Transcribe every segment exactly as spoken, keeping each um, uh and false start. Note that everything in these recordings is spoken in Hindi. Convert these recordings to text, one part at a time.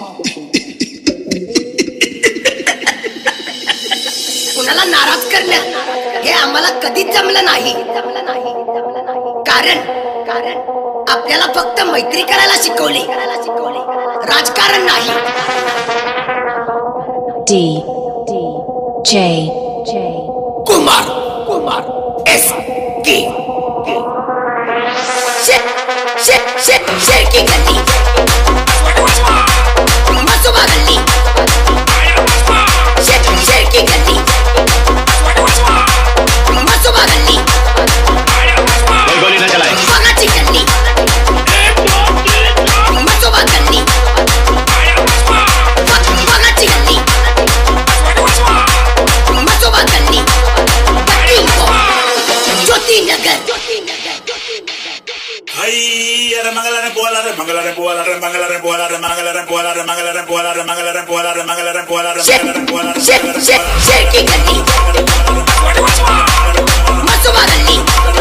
कुणाला नाराज करणं हे आम्हाला कधीच जमलं नाही. कारण कारण आपल्याला फक्त मैत्री करायला शिकवली, राजकारण नाही. D D J J Kumar Kumar एस के शेर शेर शेर शेर की गली मसुबा गली शेर शेर की गली मसुबा गली कोई गोली न चलाए. बगाची गली मसुबा गली बगाची गली मसुबा गली ज्योति नगर. Hey, Mangalare Bolare, Mangalare Bolare, Mangalare Bolare, Mangalare Bolare, Mangalare Bolare, Mangalare Bolare, Mangalare Bolare, Mangalare Bolare, Shake, shake, shake it, Gandhi. Masuba Gandhi.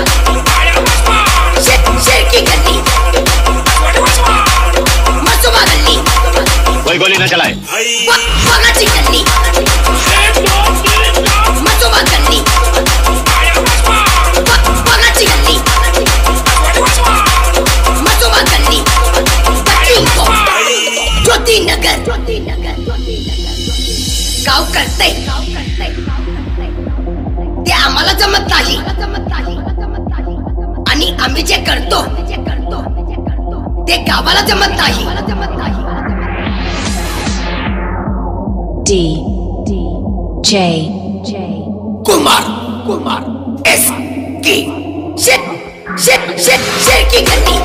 Shake, shake it, Gandhi. Masuba Gandhi. कोई गोली न चलाए. Bagachi Gandhi. Masuba Gandhi. Bagachi Gandhi. मसुबा गली ज्योति नगर गाव करते ते आम्हाला जमत नाही आणि आम्ही जे करतो ते गावाला जमत नाही. D D J J Kumar Kumar एस के शेर शेर शेर शेर की गली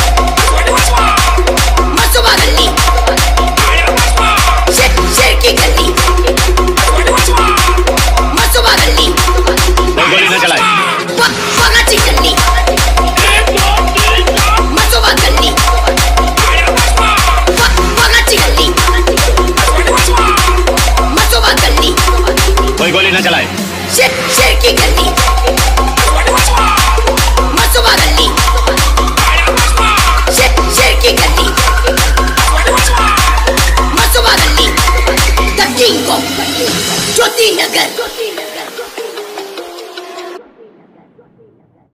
मसुबा गली शेर शेर की गली मसुबा गली कोई गोली न चलाए. बगाची गली मसुबा गली बगाची गली मसुबा गली कोई गोली न चलाए. शेर शेर की गली मसुबा गली शेर शेर की गली मसुबा गली the king of Jyoti Nagar.